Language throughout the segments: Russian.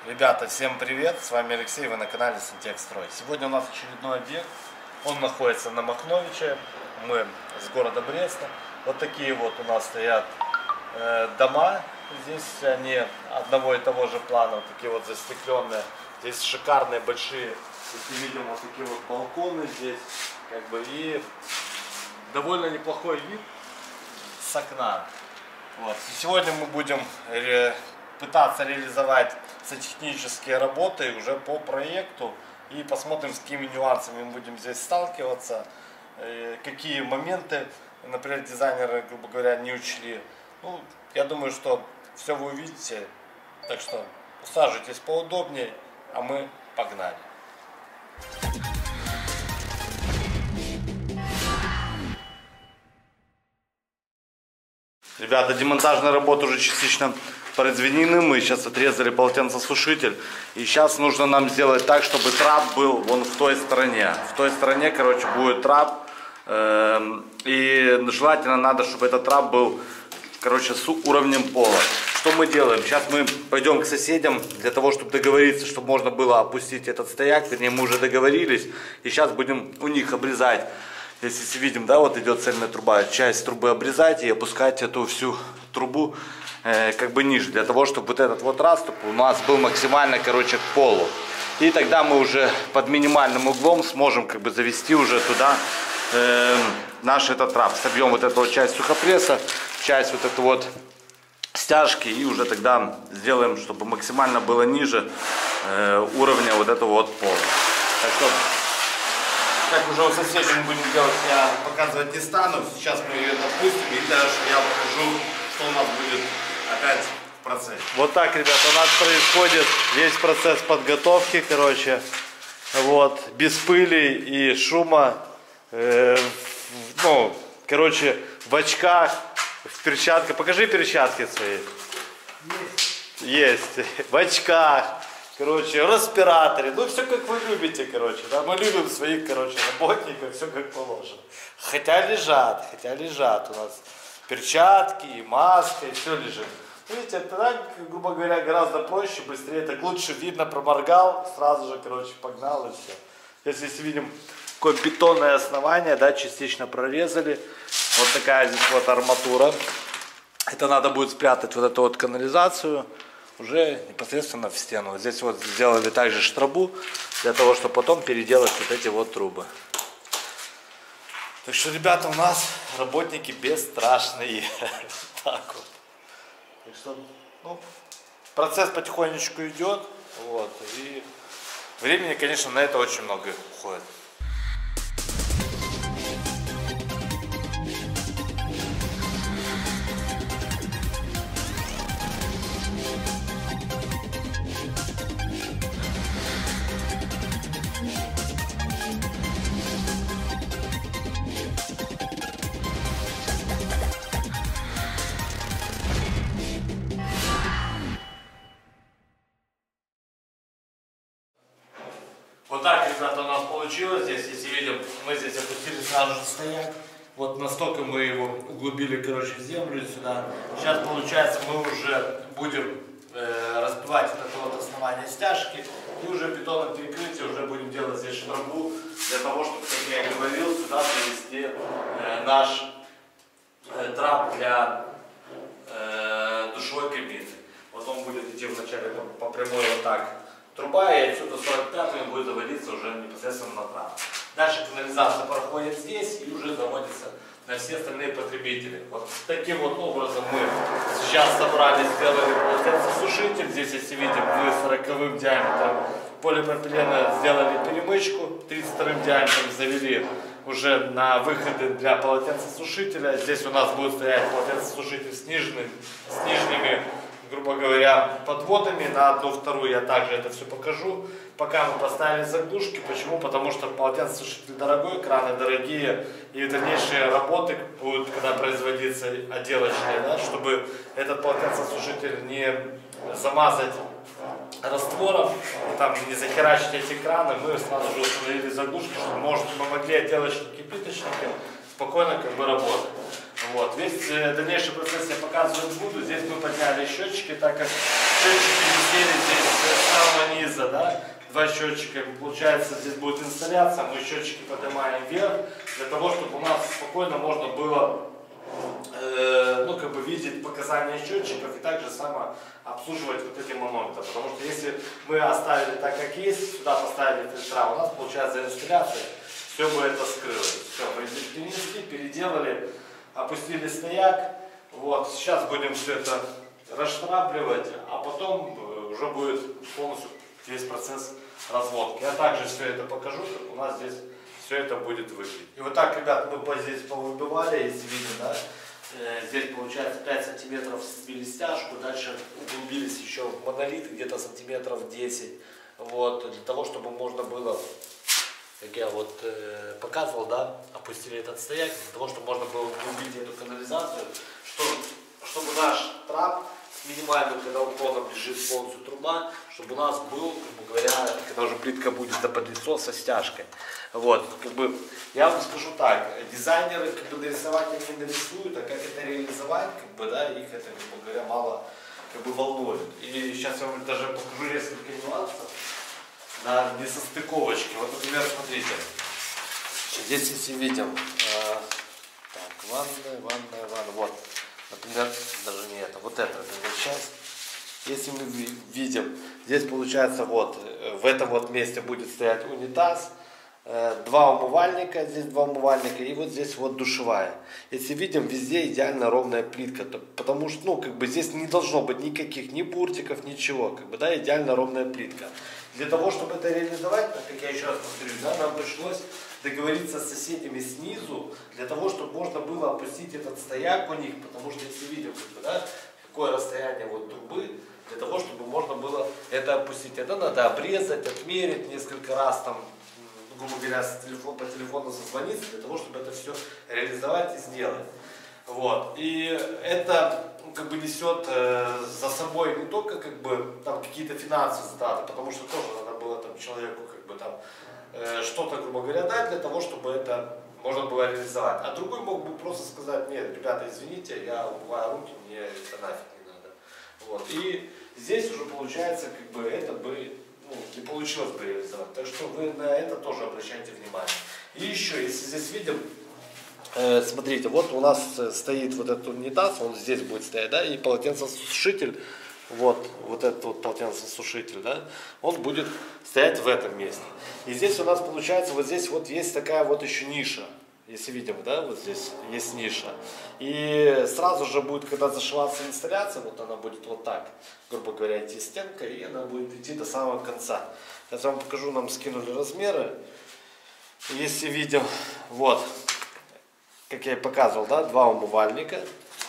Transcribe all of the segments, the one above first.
Ребята, всем привет! С вами Алексей, вы на канале Сантехстрой. Сегодня у нас очередной объект. Он находится на Махновиче. Мы с города Бреста. Вот такие вот у нас стоят дома. Здесь они одного и того же плана, вот такие вот застекленные. Здесь шикарные большие, если видим, вот такие вот балконы здесь. И довольно неплохой вид с окна. Вот. Сегодня мы будем пытаться реализовать сантехнические работы уже по проекту и посмотрим, с какими нюансами мы будем здесь сталкиваться, какие моменты, например, дизайнеры, грубо говоря, не учли. Я думаю, что все вы увидите, так что усаживайтесь поудобнее, а мы погнали. Ребята, демонтажные работы уже частично произведены. Мы сейчас отрезали полотенцесушитель. И сейчас нужно нам сделать так, чтобы трап был вон в той стороне. В той стороне, короче, будет трап. И желательно надо, чтобы этот трап был, короче, с уровнем пола. Что мы делаем? Сейчас мы пойдем к соседям для того, чтобы договориться, чтобы можно было опустить этот стояк. Вернее, мы уже договорились. И сейчас будем у них обрезать. Если видим, да, вот идет цельная труба, часть трубы обрезать и опускать эту всю трубу ниже, для того, чтобы вот этот вот расступ у нас был максимально, короче, к полу. И тогда мы уже под минимальным углом сможем завести уже туда наш этот трап. Собьем вот эту вот часть сухопресса, часть вот эту вот стяжки и уже тогда сделаем, чтобы максимально было ниже уровня вот этого вот пола. Так что, как уже у соседей мы будем делать, я показывать не стану. Сейчас мы ее допустим и даже я покажу, что у нас будет опять в процессе. Вот так, ребята, у нас происходит весь процесс подготовки, вот, без пыли и шума, в очках, в перчатках. Покажи перчатки свои. Есть. В очках. В респираторе, все как вы любите, да, мы любим своих, работников, все как положено. Хотя лежат у нас перчатки, и маска, и все лежит. Видите, тогда, грубо говоря, гораздо проще, быстрее, так лучше видно, проморгал, сразу же, погнал и все. Если видим такое бетонное основание, да, частично прорезали, вот такая здесь вот арматура. Это надо будет спрятать вот эту вот канализацию уже непосредственно в стену. Вот здесь вот сделали также штрабу, для того, чтобы потом переделать вот эти вот трубы. Так что, ребята, у нас работники бесстрашные. Так вот. Так что, процесс потихонечку идет. Вот. И времени, конечно, на это очень много уходит. Вот так, ребята, у нас получилось. Здесь, если видим, мы здесь опустили сразу же стояк. Вот настолько мы его углубили, в землю сюда. Сейчас, получается, мы уже будем разбивать вот это вот основание стяжки. И уже бетонным перекрытием уже будем делать здесь штрабу. Для того, чтобы, как я и говорил, сюда завести наш трап для душевой кабины. Вот он будет идти вначале по прямой вот так. Труба, и отсюда 45-м будет заводиться уже непосредственно на трап. Дальше канализация проходит здесь и уже заводится на все остальные потребители. Вот таким вот образом мы сейчас собрали, сделали полотенцесушитель. Здесь, если видим, мы 40-м диаметром полипропилена сделали перемычку, 32-м диаметром завели уже на выходы для полотенцесушителя. Здесь у нас будет стоять полотенцесушитель с нижними, грубо говоря, подводами. На одну-вторую я также это все покажу. Пока мы поставили заглушки. Почему? Потому что полотенцесушитель дорогой, краны дорогие. И дальнейшие работы будут, когда производиться отделочные, да, чтобы этот полотенцесушитель не замазать раствором, там не захерачить эти краны, мы сразу же установили заглушки, чтобы мы могли отделочники и плиточники спокойно работать. Вот. Весь дальнейший процесс я показывать буду. Здесь мы подняли счетчики, так как счетчики висели здесь снизу, да, два счетчика, получается, здесь будет инсталляция, мы счетчики поднимаем вверх, для того, чтобы у нас спокойно можно было, ну, как бы видеть показания счетчиков и также само обслуживать вот эти манометры. Потому что если мы оставили так, как есть, сюда поставили фильтра, у нас получается инсталляция, все бы это скрылось. Все, мы здесь перенесли, переделали, опустили стояк. Вот, сейчас будем все это расштрабливать, а потом уже будет полностью весь процесс разводки. Я также все это покажу, как у нас здесь все это будет выглядеть. И вот так, ребят, мы здесь повыбивали, если видно, да, здесь получается 5 сантиметров сбили стяжку, дальше углубились еще в монолит где-то сантиметров 10, вот, для того, чтобы можно было, как я вот показывал, да, опустили этот стояк, для того, чтобы можно было углубить эту канализацию, чтобы наш трап с минимальным, когда уклоном лежит полностью труба, чтобы у нас был, грубо говоря, когда уже плитка будет под лицо со стяжкой. Вот, как бы, я вам скажу так, дизайнеры, как бы, нарисовать они нарисуют, а как это реализовать, как бы, да, их это, грубо говоря, мало, как бы, волнует. И сейчас я вам даже покажу несколько нюансов на несостыковочке. Вот, например, смотрите, здесь, если видим, так, ванная, вот, например, даже не это, вот эта часть. Если мы видим, здесь получается вот, в этом вот месте будет стоять унитаз, два умывальника, здесь два умывальника, и вот здесь вот душевая. Если видим, везде идеально ровная плитка, потому что, ну, как бы здесь не должно быть никаких ни буртиков, ничего, как бы, да, идеально ровная плитка. Для того, чтобы это реализовать, как я еще раз повторюсь, да, нам пришлось договориться с соседями снизу, для того, чтобы можно было опустить этот стояк у них, потому что если видим, как бы, да, какое расстояние вот трубы, для того, чтобы можно было это опустить. Это надо обрезать, отмерить несколько раз, там, грубо говоря, по телефону созвониться, для того, чтобы это все реализовать и сделать. Вот. И это, как бы, несет за собой не только, как бы, там какие-то финансовые затраты, потому что тоже надо было там человеку, как бы, там что-то, грубо говоря, дать для того, чтобы это можно было реализовать. А другой мог бы просто сказать: нет, ребята, извините, я умываю руки, мне это нафиг не надо. Вот. И здесь уже получается, как бы, это бы, ну, не получилось бы реализовать. Так что вы на это тоже обращайте внимание. И еще, если здесь видим, смотрите, вот у нас стоит вот этот унитаз, он здесь будет стоять, да, и полотенцесушитель, вот этот вот полотенцесушитель, да, он будет стоять в этом месте. И здесь у нас получается, вот здесь вот есть такая вот еще ниша. Если видим, да, вот здесь есть ниша. И сразу же будет, когда зашиваться инсталляция, вот она будет вот так, грубо говоря, идти стенка, и она будет идти до самого конца. Сейчас я вам покажу, нам скинули размеры. Если видим, вот, как я и показывал, да, два умывальника,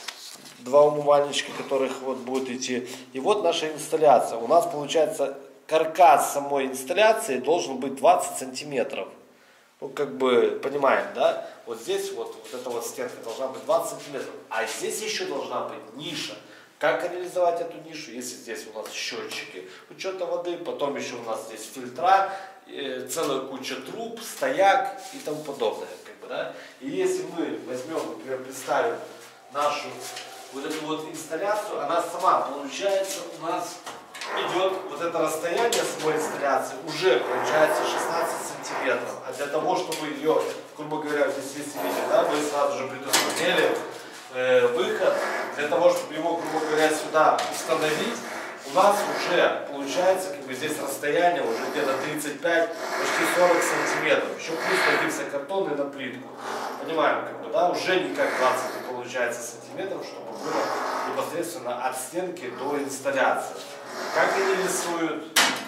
два умывальничка, которых вот будет идти. И вот наша инсталляция. У нас получается каркас самой инсталляции должен быть 20 сантиметров. Ну, как бы, понимаем, да? Вот здесь вот эта вот стенка должна быть 20 сантиметров. А здесь еще должна быть ниша. Как реализовать эту нишу? Если здесь у нас счетчики учета воды, потом еще у нас здесь фильтра, целая куча труб, стояк и тому подобное. Как бы, да? И если мы возьмем, например, представим нашу вот эту вот инсталляцию, она сама, получается, у нас идет вот это расстояние самой инсталляции, уже получается 16 сантиметров. А для того, чтобы ее, грубо говоря, здесь если видите, да, мы сразу же предусмотрели выход, для того, чтобы его, грубо говоря, сюда установить, у нас уже получается, как бы, здесь расстояние уже где-то 35, почти 40 сантиметров. Еще плюс на гипсокартон и на плитку. Понимаем, как бы, да, уже не как 20 получается сантиметров, чтобы было непосредственно от стенки до инсталляции. Как они рисуют,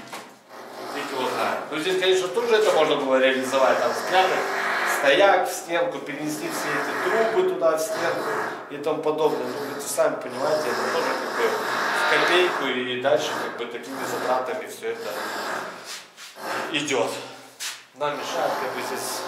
видите, вот так. Ну, здесь, конечно, тоже это можно было реализовать, там, спрятать стояк в стенку, перенести все эти трубы туда в стенку и тому подобное. Ну, вы сами понимаете, это тоже, как бы, в копейку, и дальше, как бы, такими затратами все это идет. Нам мешает, как бы, здесь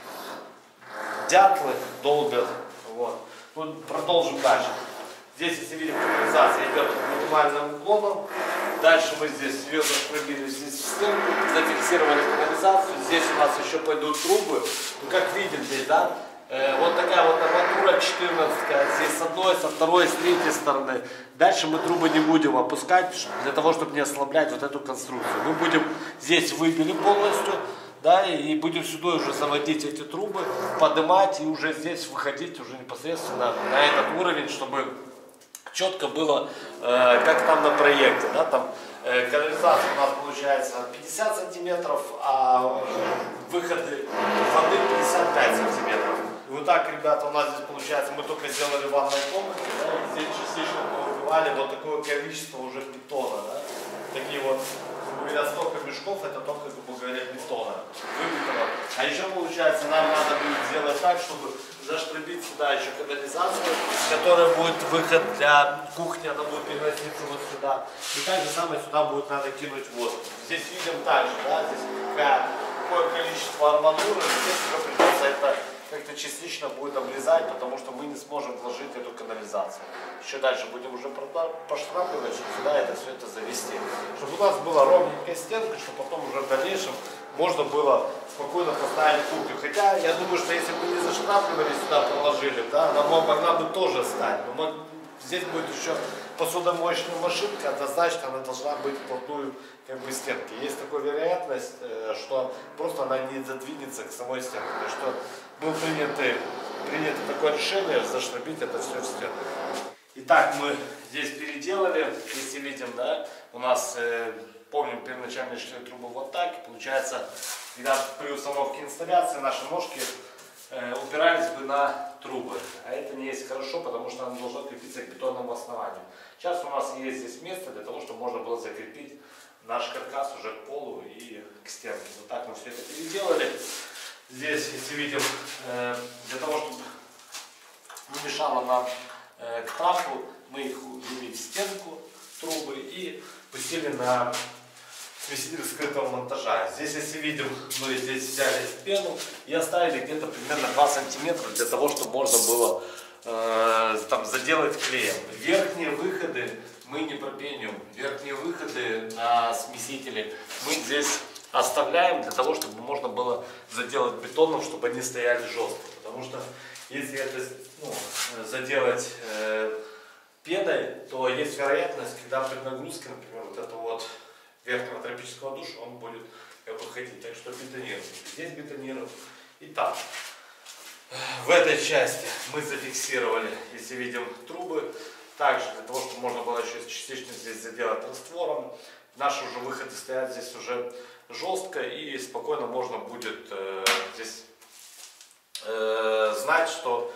дятлы долбят. Вот. Ну, продолжим дальше. Здесь, если видим, канализация идет минимальным уклоном. Дальше мы здесь ее зашпрыгнули здесь в стенку, зафиксировали канализацию. Здесь у нас еще пойдут трубы. Ну, как видим здесь, да, Вот такая вот арматура 14, здесь с одной, со второй, с третьей стороны. Дальше мы трубы не будем опускать, для того, чтобы не ослаблять вот эту конструкцию. Мы будем здесь выбили полностью, да, и будем сюда уже заводить эти трубы, поднимать и уже здесь выходить уже непосредственно на этот уровень, чтобы четко было, как там на проекте, да, там канализация у нас получается 50 сантиметров, а выходы воды 55 сантиметров. И вот так, ребята, у нас здесь получается, мы только сделали ванную комнату, да, и здесь частично мы убивали вот такое количество уже бетона, да, такие вот, грубо говоря, столько мешков, это только, грубо говоря, бетона выбитого. А еще, получается, нам надо будет сделать так, чтобы заштребить сюда еще канализацию, которая будет выход для кухни, она будет переноситься вот сюда. И так же самое сюда будет надо кинуть воду. Здесь видим также, да, здесь какое количество арматуры, здесь уже придется это как-то частично будет обрезать, потому что мы не сможем вложить эту канализацию. Еще дальше будем уже поштрафливать, чтобы сюда это все это завести. Чтобы у нас была ровненькая стенка, чтобы потом уже в дальнейшем можно было спокойно поставить кухню. Хотя я думаю, что если бы не заштрафливали, сюда положили, да, она могла бы тоже стать. Но здесь будет еще посудомоечная машинка, однозначно она должна быть вплотную как бы стенки. Есть такая вероятность, что просто она не задвинется к самой стенке. То есть, что было принято такое решение заштробить это все в стену. Итак, мы здесь переделали, если видим, да, у нас, помним, первоначально шли трубы вот так, и получается, когда при установке инсталляции наши ножки упирались бы на трубы. А это не есть хорошо, потому что она должна крепиться к бетонному основанию. Сейчас у нас есть здесь место для того, чтобы можно было закрепить наш каркас уже к полу и к стенке. Вот так мы все это переделали. Здесь, если видим, для того, чтобы не мешало нам к трапу, мы их ввели в стенку, трубы, и пустили на смеситель скрытого монтажа. Здесь, если видим, мы здесь взяли пену и оставили где-то примерно 2 сантиметра для того, чтобы можно было там заделать клеем. Верхние выходы мы не пропеним. Верхние выходы на смесители мы здесь оставляем для того, чтобы можно было заделать бетоном, чтобы они стояли жестко. Потому что если это заделать пеной, то есть вероятность, когда при нагрузке, например, вот это вот верхнего тропического душа, он будет как бы ходить. Так что бетонируем. Здесь бетонируем. Итак, в этой части мы зафиксировали, если видим, трубы. Также для того, чтобы можно было еще частично здесь заделать раствором. Наши уже выходы стоят здесь уже жестко, и спокойно можно будет здесь знать, что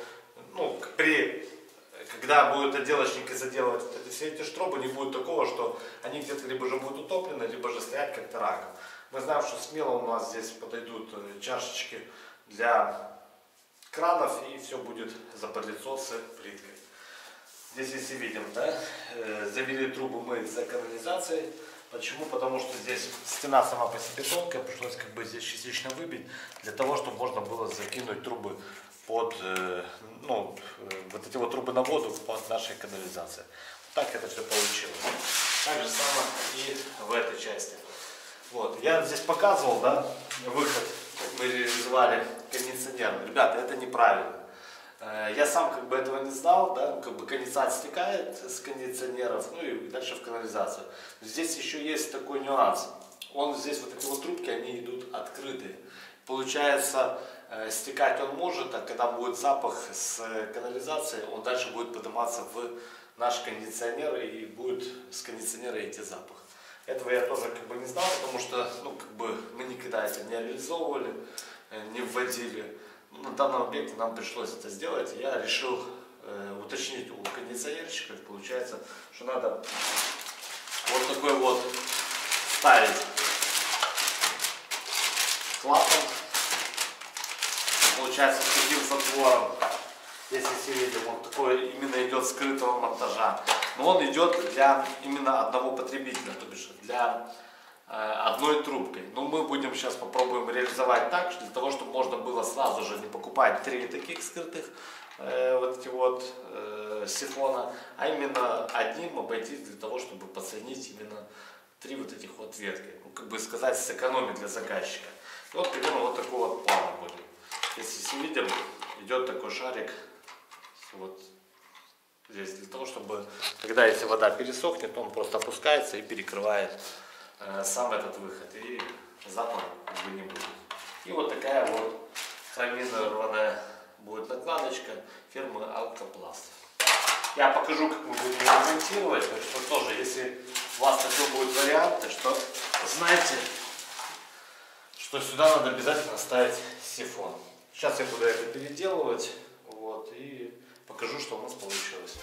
когда будут отделочники заделывать все эти штробы, не будет такого, что они где-то либо же будут утоплены, либо же стоять как-то раком. Мы знаем, что смело у нас здесь подойдут чашечки для кранов, и все будет заподлицо с плиткой. Здесь, если видим, да, завели трубы мы за канализацией. Почему? Потому что здесь стена сама по себе тонкая, пришлось как бы здесь частично выбить, для того, чтобы можно было закинуть трубы под, вот эти вот трубы на воду под нашей канализацией. Так это все получилось. Так же самое и в этой части. Вот. Я здесь показывал, да, выход, как мы реализовали кондиционер. Ребята, это неправильно. Я сам как бы этого не знал, да, как бы конденсат стекает с кондиционеров, ну и дальше в канализацию. Здесь еще есть такой нюанс. Здесь вот эти вот трубки, они идут открытые. Получается, стекать он может, а когда будет запах с канализации, он дальше будет подниматься в наш кондиционер, и будет с кондиционера идти запах. Этого я тоже как бы не знал, потому что мы никогда это не реализовывали, не вводили. На данном объекте нам пришлось это сделать. Я решил уточнить у кондиционерщиков. Получается, что надо вот такой вот ставить клапан. Получается, с таким затвором. Здесь, если видим, вот такой именно идет скрытого монтажа. Но он идет для именно одного потребителя, то бишь для одной трубкой. Но мы будем сейчас попробуем реализовать так, для того, чтобы можно было сразу же не покупать 3 таких скрытых вот эти вот сифона, а именно одним обойтись для того, чтобы подсоединить именно 3 вот этих вот ветки. Как бы сказать, сэкономить для заказчика. И вот примерно вот такой вот план будет. Если видим, идет такой шарик вот здесь, для того, чтобы, когда если вода пересохнет, он просто опускается и перекрывает сам этот выход, и запаха как бы не будет. И вот такая вот хромированная будет накладочка фирмы Алкопласт. Я покажу, как мы будем ее монтировать, так что тоже, если у вас такой будет вариант, так что знаете, что сюда надо обязательно ставить сифон. Сейчас я буду это переделывать, вот, и покажу, что у нас получилось.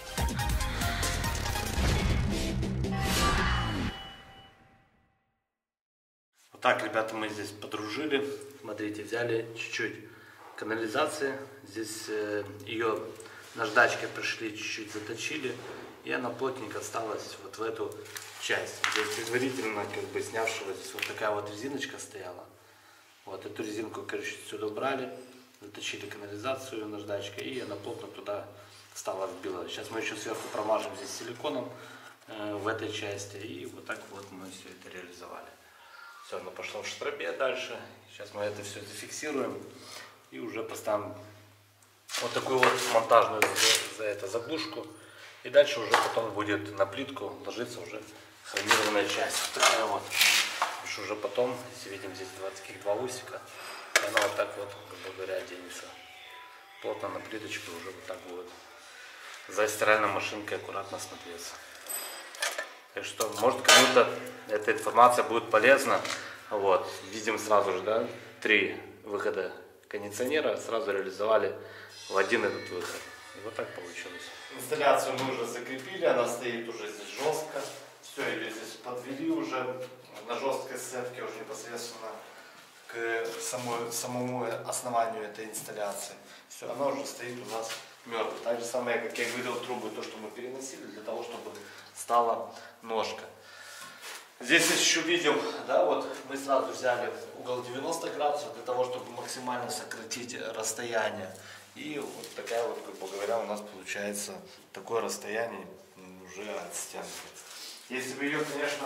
Вот так, ребята, мы здесь подружили. Смотрите, взяли чуть-чуть канализации. Здесь ее наждачкой пришли, чуть-чуть заточили. И она плотненько осталась вот в эту часть. Здесь предварительно, как бы снявшего, здесь вот такая вот резиночка стояла. Вот эту резинку, короче, сюда убрали. Заточили канализацию наждачкой, и она плотно туда стала вбила. Сейчас мы еще сверху промажем здесь силиконом в этой части, и вот так вот мы все это реализовали. Все, оно пошло в штрабе дальше. Сейчас мы это все зафиксируем и уже поставим вот такую вот монтажную заглушку. И дальше уже потом будет на плитку ложиться уже хромированная часть. Вот такая вот. Уже потом, если видим, здесь таких два усика, и она вот так вот, грубо говоря, оденется плотно на плиточку, уже вот так будет за стиральной машинкой аккуратно смотреться. Так что, может, кому-то эта информация будет полезна. Вот, видим сразу же, да, 3 выхода кондиционера сразу реализовали в один этот выход. И вот так получилось. Инсталляцию мы уже закрепили, она стоит уже здесь жестко. Все, ее здесь подвели уже на жесткой сцепке, уже непосредственно к самому основанию этой инсталляции. Все, она уже стоит у нас мертвой. Так же самое, как я говорил, трубы, то, что мы переносили, для того, чтобы стала ножка. Здесь еще видим, да, вот мы сразу взяли угол 90 градусов для того, чтобы максимально сократить расстояние. И вот такая вот, грубо говоря, у нас получается такое расстояние уже от стенки. Если бы ее, конечно,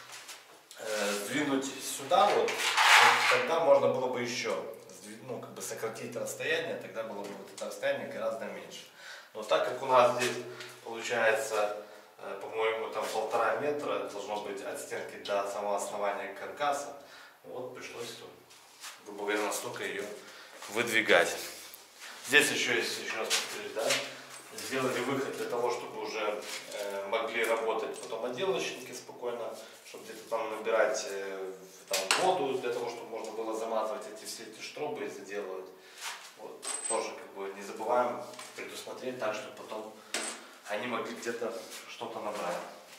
сдвинуть сюда, вот, тогда можно было бы еще ну, как бы сократить расстояние, тогда было бы вот это расстояние гораздо меньше. Но так как у нас здесь получается, по-моему, там 1,5 метра должно быть от стенки до самого основания каркаса, вот пришлось, грубо говоря, настолько ее выдвигать. Здесь еще есть, еще раз повторюсь, да, сделали выход для того, чтобы уже могли работать потом отделочники спокойно, чтобы где-то там набирать там воду, для того, чтобы можно было замазывать все эти штробы, если делают. Вот. Тоже как бы не забываем предусмотреть так, чтобы потом они могли где-то что-то набрать.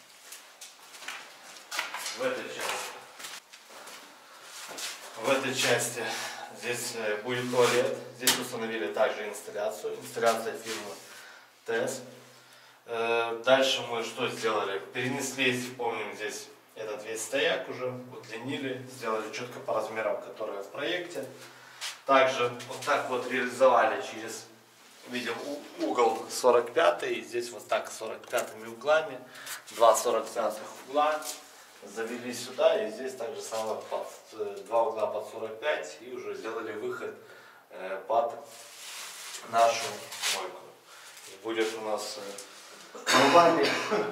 В этой части здесь будет туалет. Здесь установили также инсталляцию. Инсталляция фирмы ТЭС. Дальше мы что сделали? Перенесли, помним, здесь этот весь стояк уже удлинили, сделали четко по размерам, которые в проекте. Также вот так вот реализовали через, видим, угол 45, и здесь вот так 45 углами, 2 45 угла завели сюда, и здесь также самое 2 угла под 45, и уже сделали выход под нашу мойку. Будет у нас умывальник.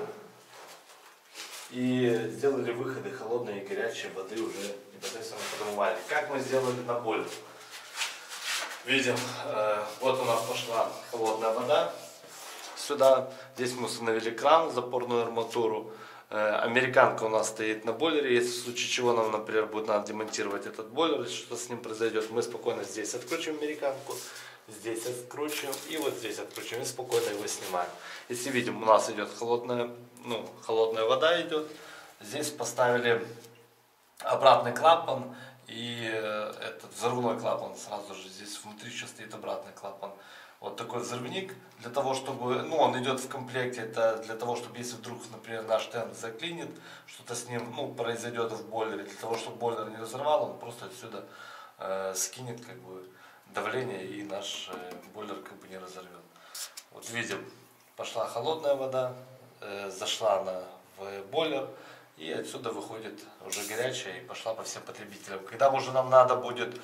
И сделали выходы холодной и горячей воды уже непосредственно под умывальник. Как мы сделали на бойлер? Видим, вот у нас пошла холодная вода сюда. Здесь мы установили кран, запорную арматуру. Американка у нас стоит на бойлере. Если в случае чего нам, например, будет надо демонтировать этот бойлер, если что с ним произойдет, мы спокойно здесь откручиваем американку, здесь откручиваем и вот здесь откручиваем и спокойно его снимаем. Если видим, у нас идет холодная вода идет. Здесь поставили обратный клапан и этот взрывной клапан. Сразу же здесь внутри еще стоит обратный клапан. Вот такой взрывник, для того, чтобы, ну, он идет в комплекте, это для того, чтобы, если вдруг, например, наш тент заклинит, что-то с ним, ну, произойдет в бойлере, для того, чтобы бойлер не разорвал, он просто отсюда скинет, как бы, давление, и наш бойлер, как бы, не разорвет. Вот видим, пошла холодная вода, зашла она в бойлер, и отсюда выходит уже горячая и пошла по всем потребителям. Когда уже нам надо будет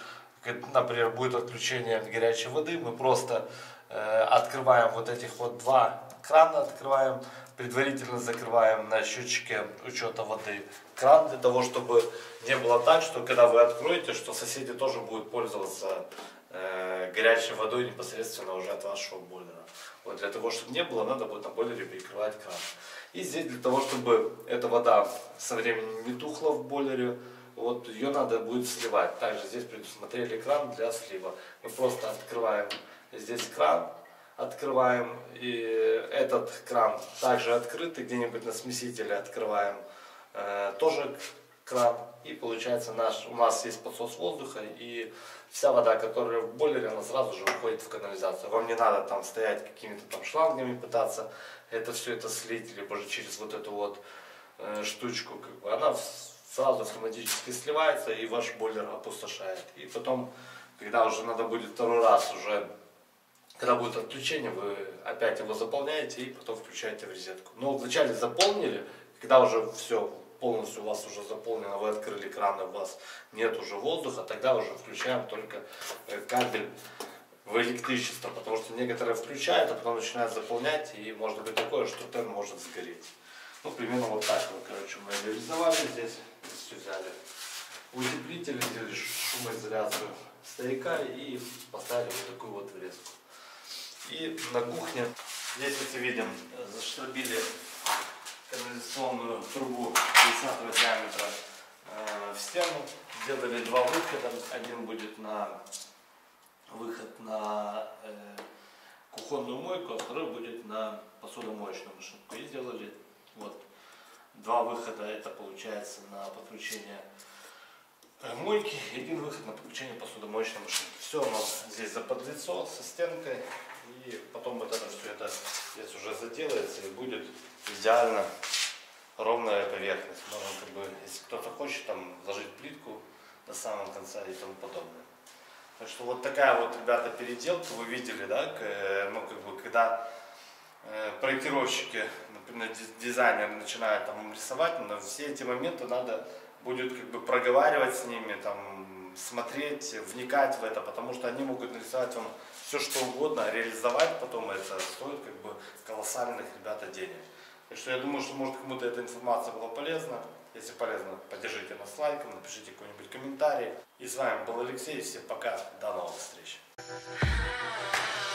например, будет отключение горячей воды, мы просто открываем вот этих вот два крана, открываем, предварительно закрываем на счетчике учета воды кран, для того, чтобы не было так, что когда вы откроете, что соседи тоже будут пользоваться горячей водой непосредственно уже от вашего бойлера. Вот для того, чтобы не было, надо будет на бойлере перекрывать кран. И здесь для того, чтобы эта вода со временем не тухла в бойлере, вот ее надо будет сливать. Также здесь предусмотрели кран для слива. Мы просто открываем здесь кран, открываем, и этот кран также открытый, где-нибудь на смесителе открываем тоже кран. И получается у нас есть подсос воздуха, и вся вода, которая в бойлере, она сразу же уходит в канализацию. Вам не надо там стоять какими-то там шлангами, пытаться все это слить, либо же через вот эту вот штучку, как бы, она сразу автоматически сливается, и ваш бойлер опустошает. И потом, когда уже надо будет второй раз, уже когда будет отключение, вы опять его заполняете и потом включаете в розетку. Но вначале заполнили, когда уже все полностью у вас уже заполнено, вы открыли кран, у вас нет уже воздуха, тогда уже включаем только кабель в электричество, потому что некоторые включают, а потом начинают заполнять, и может быть такое, что тен может сгореть. Ну, примерно вот так вот, короче, мы реализовали здесь, взяли утеплитель, сделали шумоизоляцию стояка и поставили вот такую вот врезку. И на кухне, здесь, как видим, заштробили канализационную трубу 50 диаметра в стену, сделали два выхода, один будет на выход на кухонную мойку, а второй будет на посудомоечную машинку. И сделали вот два выхода, это получается на подключение мойки, и один выход на подключение посудомоечной машинки. Все у нас здесь заподлицо со стенкой, и потом вот это все это здесь уже заделается, и будет идеально ровная поверхность. Можно, как бы, если кто-то хочет, там ложить плитку до самого конца и тому подобное. Так что вот такая вот, ребята, переделка, вы видели, да, ну, как бы, когда проектировщики, например, дизайнеры начинают там рисовать, но все эти моменты надо будет, как бы, проговаривать с ними, там, смотреть, вникать в это, потому что они могут нарисовать вам все что угодно, а реализовать потом это стоит, как бы, колоссальных, ребята, денег. Так что я думаю, что, может, кому-то эта информация была полезна. Если полезно, поддержите нас лайком, напишите какой-нибудь комментарий. И с вами был Алексей. Всем пока. До новых встреч.